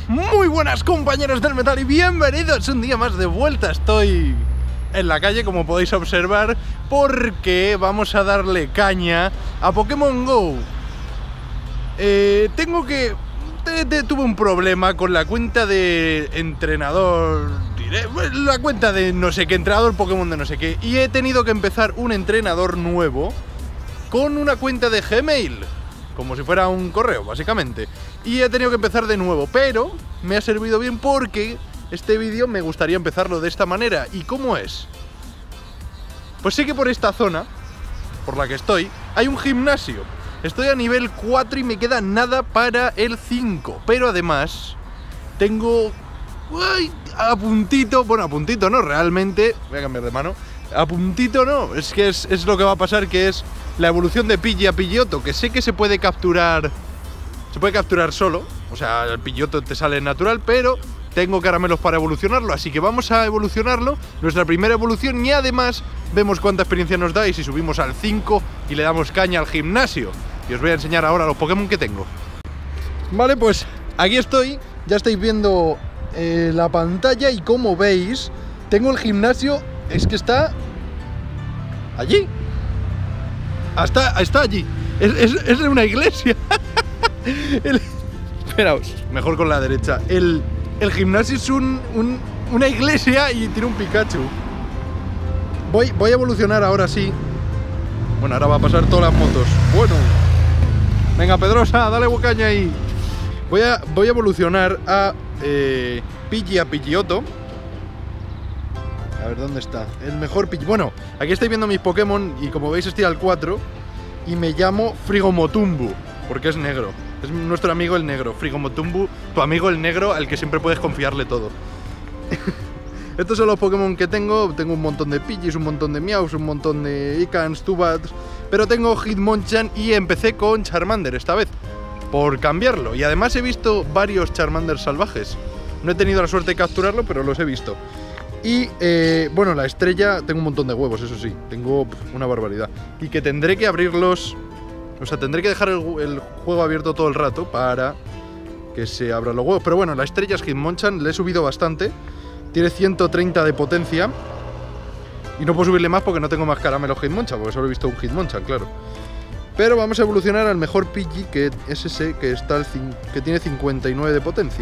Muy buenas compañeros del metal y bienvenidos un día más de vuelta. Estoy en la calle, como podéis observar, porque vamos a darle caña a Pokémon GO. Tuve un problema con la cuenta de entrenador, la cuenta de no sé qué, entrenador Pokémon de no sé qué, y he tenido que empezar un entrenador nuevo con una cuenta de Gmail, como si fuera un correo, básicamente. Y he tenido que empezar de nuevo, pero me ha servido bien porque este vídeo me gustaría empezarlo de esta manera. ¿Y cómo es? Pues sí que por esta zona, por la que estoy, hay un gimnasio. Estoy a nivel 4 y me queda nada para el 5. Pero además, tengo... a puntito, bueno, a puntito no, realmente... Voy a cambiar de mano. A puntito no, es que es lo que va a pasar, que es la evolución de Pidgey a Pidgeotto, que sé que se puede capturar solo, o sea, el Pidgeotto te sale natural, pero tengo caramelos para evolucionarlo, así que vamos a evolucionarlo, nuestra primera evolución, y además vemos cuánta experiencia nos da y si subimos al 5 y le damos caña al gimnasio. Y os voy a enseñar ahora los Pokémon que tengo. Vale, pues aquí estoy, ya estáis viendo la pantalla y como veis, tengo el gimnasio, es que está allí. Está allí. Es una iglesia. Esperaos, mejor con la derecha. El gimnasio es una iglesia y tiene un Pikachu. Voy a evolucionar ahora sí. Bueno, ahora va a pasar todas las motos. Bueno. Venga, Pedrosa, dale caña ahí. Voy a evolucionar a Pidgey a Pidgeotto. A ver, ¿dónde está? El mejor Pidgey. Bueno, aquí estáis viendo mis Pokémon y como veis estoy al 4 y me llamo Frigomotumbu, porque es negro. Es nuestro amigo el negro, Frigomotumbu, tu amigo el negro al que siempre puedes confiarle todo. Estos son los Pokémon que tengo. Tengo un montón de Pidgeys, un montón de Meows, un montón de Icans, Tubats, pero tengo Hitmonchan y empecé con Charmander esta vez, por cambiarlo. Y además he visto varios Charmander salvajes. No he tenido la suerte de capturarlo, pero los he visto. Y, bueno, la estrella, tengo un montón de huevos, eso sí, tengo una barbaridad. Y que tendré que abrirlos, o sea, tendré que dejar el juego abierto todo el rato para que se abran los huevos. Pero bueno, la estrella es Hitmonchan, le he subido bastante, tiene 130 de potencia. Y no puedo subirle más porque no tengo más caramelos Hitmonchan, porque solo he visto un Hitmonchan, claro. Pero vamos a evolucionar al mejor Pidgey, que es ese, que que tiene 59 de potencia.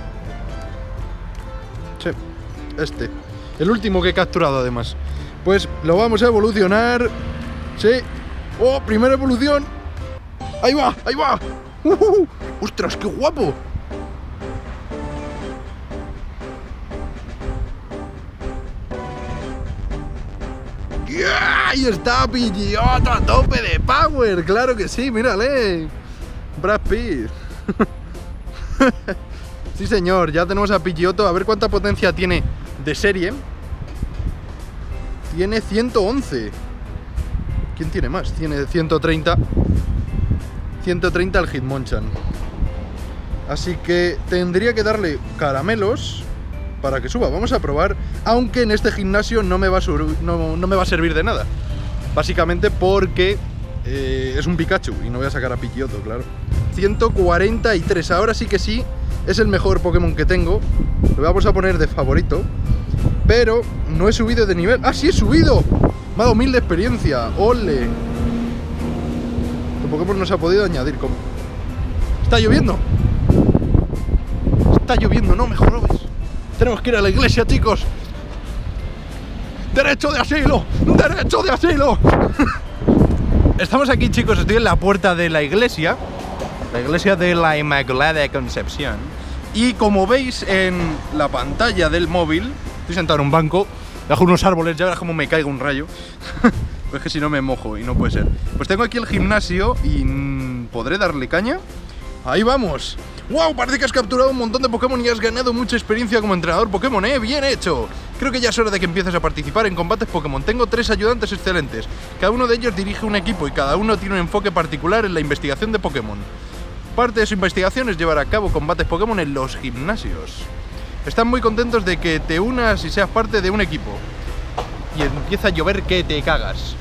Sí. Este, el último que he capturado además. Pues lo vamos a evolucionar. Sí. ¡Oh! Primera evolución. ¡Ahí va! ¡Ahí va! ¡Ostras, qué guapo! ¡Yeah! ¡Ahí está Pidgeotto a tope de power! ¡Claro que sí! ¡Mírale! Brad Pitt. Sí señor, ya tenemos a Pidgeotto. A ver cuánta potencia tiene de serie. Tiene 111. ¿Quién tiene más? Tiene 130. 130 al Hitmonchan. Así que tendría que darle caramelos para que suba. Vamos a probar. Aunque en este gimnasio no me va a servir de nada. Básicamente porque es un Pikachu y no voy a sacar a Pidgeotto, claro. 143. Ahora sí que sí. Es el mejor Pokémon que tengo. Lo vamos a poner de favorito. Pero no he subido de nivel. ¡Ah, sí he subido! Me ha dado 1000 de experiencia. ¡Ole! El Pokémon no se ha podido añadir. ¿Cómo? ¡Está lloviendo! ¡Está lloviendo! ¡No me jorobes! Tenemos que ir a la iglesia, chicos. ¡Derecho de asilo! ¡Derecho de asilo! Estamos aquí, chicos. Estoy en la puerta de la iglesia. La iglesia de la Inmaculada Concepción. Y como veis en la pantalla del móvil, estoy sentado en un banco, bajo unos árboles, ya verás cómo me caiga un rayo. Pues es que si no me mojo y no puede ser. Pues tengo aquí el gimnasio y ¿podré darle caña? ¡Ahí vamos! ¡Wow! Parece que has capturado un montón de Pokémon y has ganado mucha experiencia como entrenador Pokémon, ¡eh! ¡Bien hecho! Creo que ya es hora de que empieces a participar en combates Pokémon. Tengo 3 ayudantes excelentes. Cada uno de ellos dirige un equipo y cada uno tiene un enfoque particular en la investigación de Pokémon. Parte de su investigación es llevar a cabo combates Pokémon en los gimnasios. Están muy contentos de que te unas y seas parte de un equipo. Y empieza a llover que te cagas.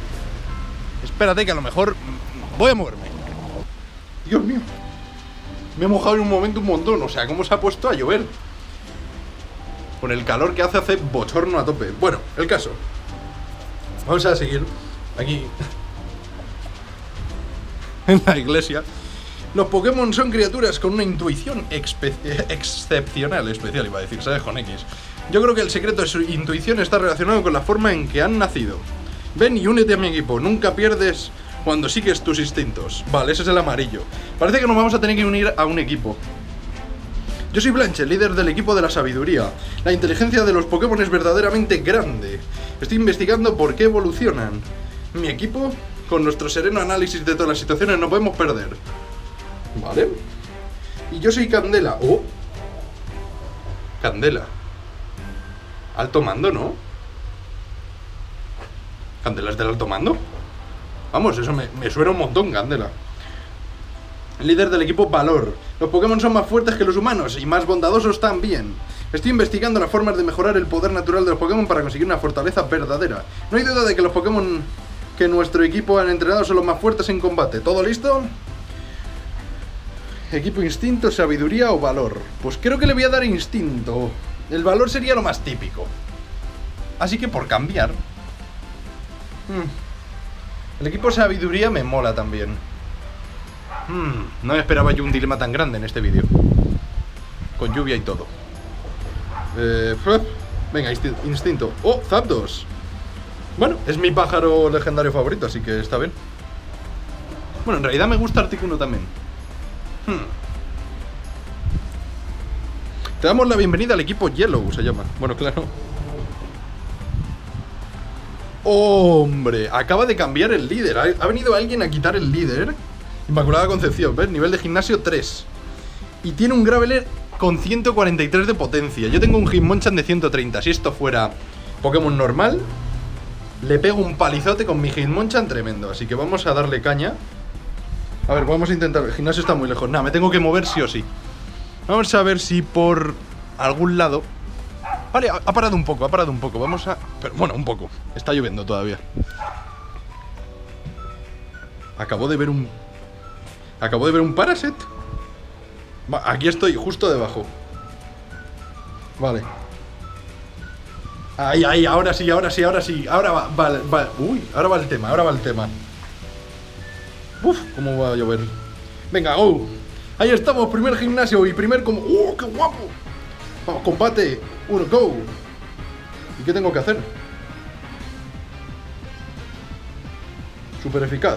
Espérate que a lo mejor voy a moverme. Dios mío. Me he mojado en un momento un montón. O sea, ¿cómo se ha puesto a llover? Con el calor que hace bochorno a tope. Bueno, el caso. Vamos a seguir aquí en la iglesia. Los Pokémon son criaturas con una intuición excepcional, especial iba a decir, ¿sabes? Con X. Yo creo que el secreto de su intuición está relacionado con la forma en que han nacido. Ven y únete a mi equipo, nunca pierdes cuando sigues tus instintos. Vale, ese es el amarillo. Parece que nos vamos a tener que unir a un equipo. Yo soy Blanche, líder del equipo de la sabiduría. La inteligencia de los Pokémon es verdaderamente grande. Estoy investigando por qué evolucionan. Mi equipo, con nuestro sereno análisis de todas las situaciones, no podemos perder. Vale. Y yo soy Candela. Oh. Candela. Alto mando, ¿no? ¿Candela es del alto mando? Vamos, eso me suena un montón, Candela. Líder del equipo Valor. Los Pokémon son más fuertes que los humanos y más bondadosos también. Estoy investigando las formas de mejorar el poder natural de los Pokémon para conseguir una fortaleza verdadera. No hay duda de que los Pokémon que nuestro equipo han entrenado son los más fuertes en combate. ¿Todo listo? Equipo instinto, sabiduría o valor. Pues creo que le voy a dar instinto. El valor sería lo más típico. Así que por cambiar. El equipo sabiduría me mola también. No me esperaba yo un dilema tan grande en este vídeo. Con lluvia y todo. Venga, instinto. Oh, Zapdos. Bueno, es mi pájaro legendario favorito, así que está bien. Bueno, en realidad me gusta Articuno también. Te damos la bienvenida al equipo Yellow, se llama. Bueno, claro. ¡Hombre! Acaba de cambiar el líder. Ha venido alguien a quitar el líder. Inmaculada Concepción, ¿ves? Nivel de gimnasio 3. Y tiene un Graveler con 143 de potencia. Yo tengo un Hitmonchan de 130. Si esto fuera Pokémon normal, le pego un palizote con mi Hitmonchan tremendo. Así que vamos a darle caña. A ver, vamos a intentar. El gimnasio está muy lejos. Nada, me tengo que mover sí o sí. Vamos a ver si por algún lado... Vale, ha parado un poco, Vamos a... Pero bueno, un poco. Está lloviendo todavía. Acabo de ver un Parasect. Aquí estoy, justo debajo. Vale. Ahí, ahora sí. Ahora va, uy, ahora va el tema. Uf, cómo va a llover. Venga, go. Ahí estamos, primer gimnasio y primer como... ¡Oh, qué guapo! Vamos, combate. Uno, go. ¿Y qué tengo que hacer? Súper eficaz.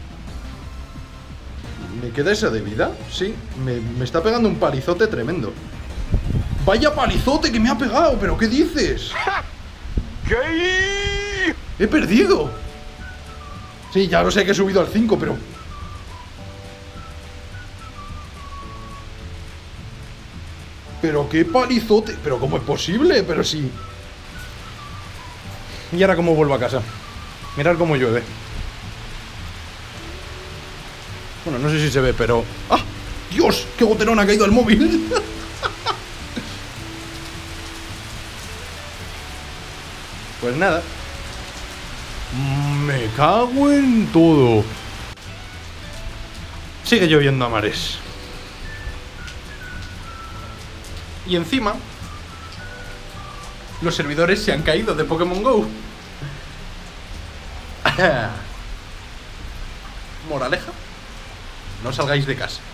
¿Me queda esa de vida? Sí, me está pegando un palizote tremendo. ¡Vaya palizote que me ha pegado! ¿Pero qué dices? ¿Qué? ¡He perdido! Sí, ya lo sé que he subido al 5, pero... ¡Pero qué palizote! ¿Pero cómo es posible? Pero sí. ¿Y ahora cómo vuelvo a casa? Mirad cómo llueve. Bueno, no sé si se ve, pero... ¡Ah! ¡Dios! ¡Qué goterón ha caído al móvil! Pues nada. Me cago en todo. Sigue lloviendo a mares. Y encima, los servidores se han caído de Pokémon GO. Moraleja: no salgáis de casa.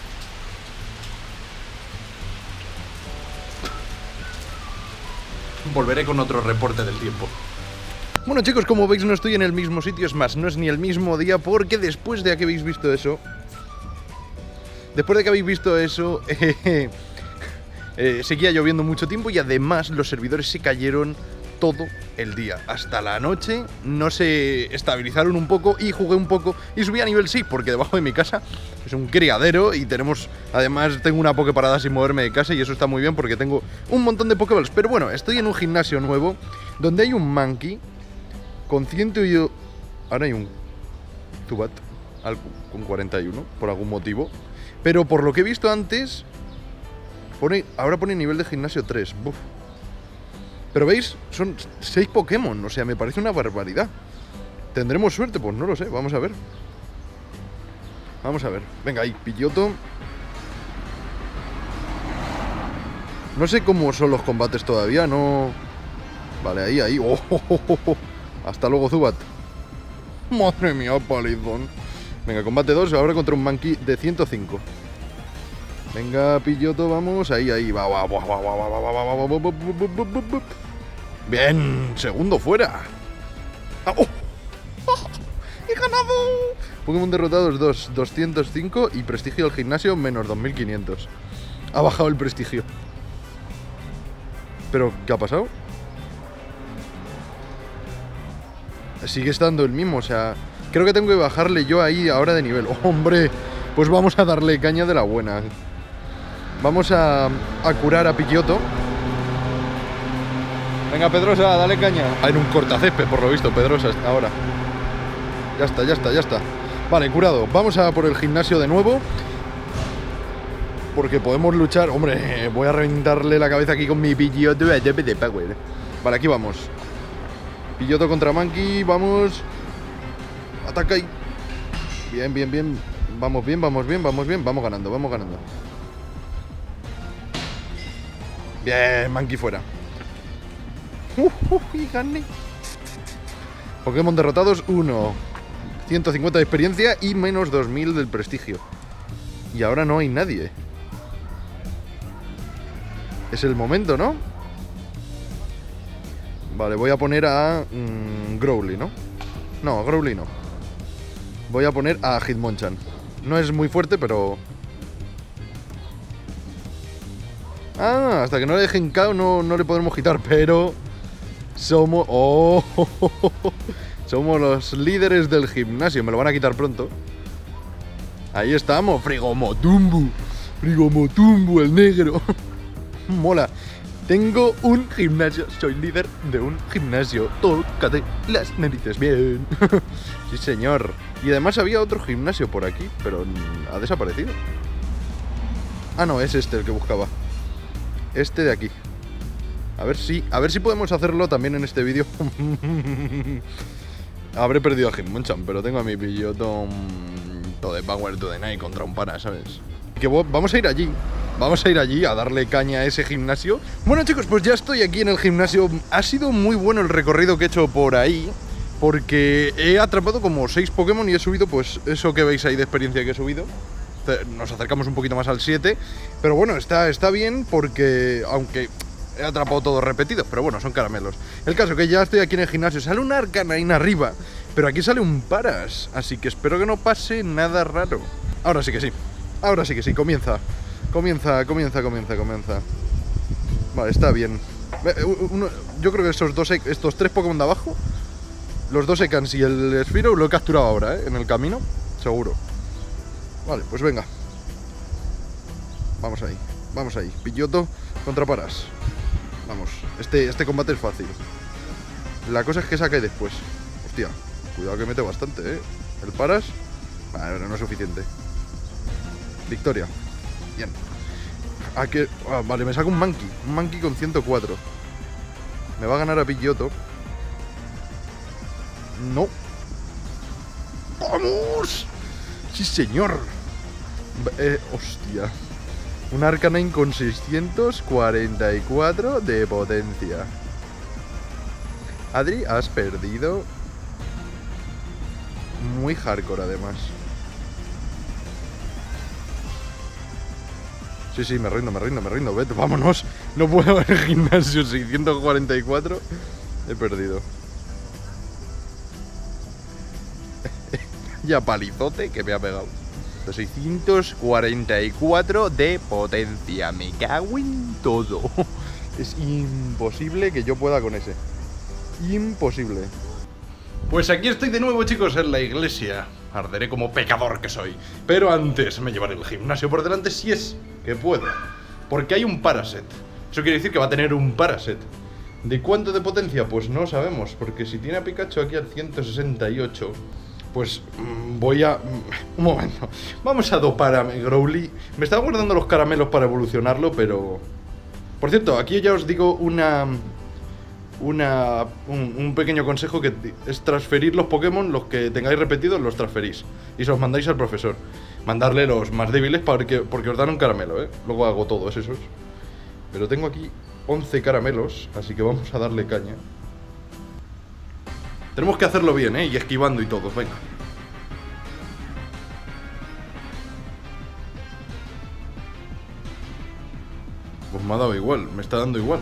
Volveré con otro reporte del tiempo. Bueno, chicos, como veis no estoy en el mismo sitio. Es más, no es ni el mismo día, porque después de que habéis visto eso... seguía lloviendo mucho tiempo y además los servidores se cayeron todo el día. Hasta la noche no se estabilizaron un poco y jugué un poco y subí a nivel 6 porque debajo de mi casa es un criadero y además tengo una Poképarada sin moverme de casa y eso está muy bien porque tengo un montón de Pokéballs. Pero bueno, estoy en un gimnasio nuevo donde hay un Mankey con 100 y... Ahora hay un Zubat con 41 por algún motivo. Pero por lo que he visto antes... ahora pone nivel de gimnasio 3. Buf. Pero veis, son 6 Pokémon. O sea, me parece una barbaridad. ¿Tendremos suerte? Pues no lo sé, vamos a ver. Vamos a ver. Venga, ahí, Pidgeotto. No sé cómo son los combates todavía, no... Vale, ahí. Oh, oh, oh, oh. Hasta luego, Zubat. Madre mía, palizón. Venga, combate 2, ahora contra un Mankey de 105. Venga, Pidgeotto, vamos. Ahí. Va. Bien, segundo fuera. ¡Oh! ¡He ganado! Pokémon derrotados 2, 205 y prestigio del gimnasio menos 2500. Ha bajado el prestigio. ¿Pero qué ha pasado? Sigue estando el mismo, o sea... Creo que tengo que bajarle yo ahí ahora de nivel. ¡Oh, hombre! Pues vamos a darle caña de la buena. Vamos a curar a Pidgeotto. Venga, Pedrosa, dale caña. En un cortacésped, por lo visto, Pedrosa, ahora. Ya está. Vale, curado. Vamos a por el gimnasio de nuevo. Porque podemos luchar. Hombre, voy a reventarle la cabeza aquí con mi Pidgeotto de Power. Vale, aquí vamos. Pidgeotto contra Mankey, vamos. Ataca ahí. Bien. Vamos bien. Vamos ganando. Bien, Mankey fuera. Y gané. Pokémon derrotados 1. 150 de experiencia y menos 2000 del prestigio. Y ahora no hay nadie. Es el momento, ¿no? Vale, voy a poner a Growly, ¿no? No, Growly no. Voy a poner a Hitmonchan. No es muy fuerte, pero... Ah, hasta que no le dejen KO no le podremos quitar, pero... Somos... ¡Oh! Somos los líderes del gimnasio. Me lo van a quitar pronto. Ahí estamos. Frigomotumbu, el negro. Mola. Tengo un gimnasio. Soy líder de un gimnasio. Tócate las narices bien. Sí, señor. Y además había otro gimnasio por aquí, pero ha desaparecido. Ah, no, es este el que buscaba. Este de aquí. A ver si podemos hacerlo también en este vídeo. Habré perdido a Hitmonchan, pero tengo a mi Pidgeotto todo de Power to the Night contra un pana, ¿sabes? Que vamos a ir allí. Vamos a ir allí a darle caña a ese gimnasio. Bueno, chicos, pues ya estoy aquí en el gimnasio. Ha sido muy bueno el recorrido que he hecho por ahí, porque he atrapado como 6 Pokémon y he subido, pues, eso que veis ahí de experiencia que he subido. Nos acercamos un poquito más al 7. Pero bueno, está bien porque, aunque he atrapado todos repetidos, pero bueno, son caramelos. El caso que ya estoy aquí en el gimnasio. Sale un Arcanine arriba, pero aquí sale un Paras, así que espero que no pase nada raro. Ahora sí que sí, comienza. Vale, está bien. Yo creo que estos 3 Pokémon de abajo, los 2 Ekans y el Sphiro, lo he capturado ahora, en el camino, seguro. Vale, pues venga. Vamos ahí. Pidgeotto contra Paras. Vamos, este combate es fácil. La cosa es que saque después. Hostia, cuidado que mete bastante, ¿eh? El Paras. Vale, pero no es suficiente. Victoria. Bien. Vale, me saco un Mankey con 104. Me va a ganar a Pidgeotto. No. ¡Vamos! ¡Sí, señor! Hostia. Un Arcanine con 644 de potencia. Adri, has perdido. Muy hardcore, además. Sí, me rindo. Vete, vámonos. No puedo ver el gimnasio. 644. He perdido. Ya palizote que me ha pegado. 644 de potencia. Me cago en todo. Es imposible que yo pueda con ese. Imposible. Pues aquí estoy de nuevo, chicos, en la iglesia. Arderé como pecador que soy. Pero antes me llevaré el gimnasio por delante si es que puedo. Porque hay un Parasect. Eso quiere decir que va a tener un Parasect. ¿De cuánto de potencia? Pues no sabemos. Porque si tiene a Pikachu aquí al 168... Pues voy a... un momento. Vamos a dopar a mi Growly. Me estaba guardando los caramelos para evolucionarlo, pero... Por cierto, aquí ya os digo un pequeño consejo, que es transferir los Pokémon. Los que tengáis repetidos los transferís y se los mandáis al profesor. Mandarle los más débiles porque os dan un caramelo, ¿eh? Luego hago todos esos. Pero tengo aquí 11 caramelos, así que vamos a darle caña. Tenemos que hacerlo bien, y esquivando y todo, venga. Pues me ha dado igual, me está dando igual.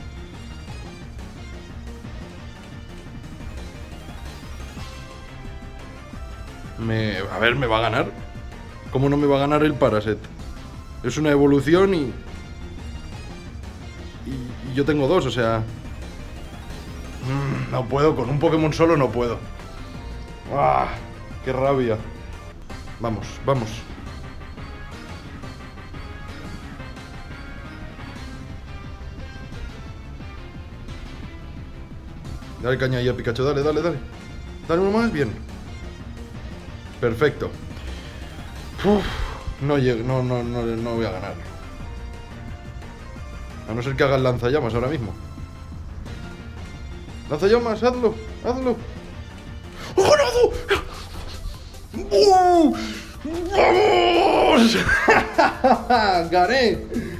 A ver, ¿me va a ganar? ¿Cómo no me va a ganar el Parasect? Es una evolución y yo tengo dos, o sea... no puedo, con un Pokémon solo no puedo. ¡Ah! ¡Qué rabia! Vamos, vamos. Dale caña ahí a Pikachu, dale, dale, dale. Dale uno más, bien. Perfecto. Uf, no llego, no voy a ganar. A no ser que haga el lanzallamas ahora mismo. ¡Lanzallamas! ¡Hazlo! ¡Hazlo! ¡Oh, ganado! ¡Vamos! ¡Gané!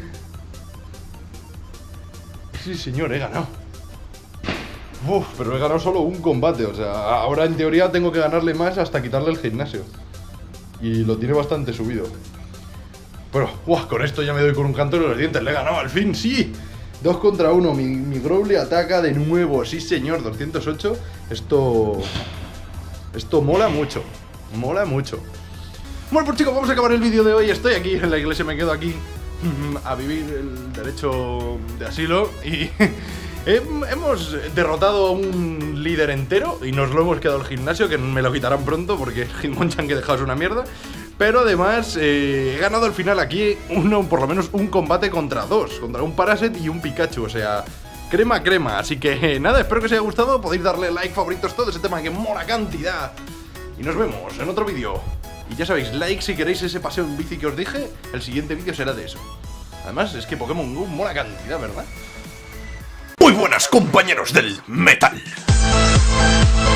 Sí, señor, he ganado. Uf, pero he ganado solo un combate. O sea, ahora en teoría tengo que ganarle más hasta quitarle el gimnasio. Y lo tiene bastante subido. Pero, con esto ya me doy con un canto de los dientes. Le he ganado al fin, sí. 2 contra 1, mi Growly ataca de nuevo. Sí señor, 208. Esto mola mucho. Mola mucho. Bueno, pues chicos, vamos a acabar el vídeo de hoy. Estoy aquí en la iglesia, me quedo aquí a vivir el derecho de asilo. Y hemos derrotado a un líder entero y nos lo hemos quedado al gimnasio, que me lo quitarán pronto porque el Hitmonchan que he dejado es una mierda. Pero además he ganado al final aquí por lo menos un combate contra dos, contra un Parasect y un Pikachu, o sea, crema crema. Así que nada, espero que os haya gustado, podéis darle like, favoritos, todo ese tema que mola cantidad. Y nos vemos en otro vídeo. Y ya sabéis, like si queréis ese paseo en bici que os dije, el siguiente vídeo será de eso. Además es que Pokémon Go mola cantidad, ¿verdad? Muy buenas, compañeros del metal.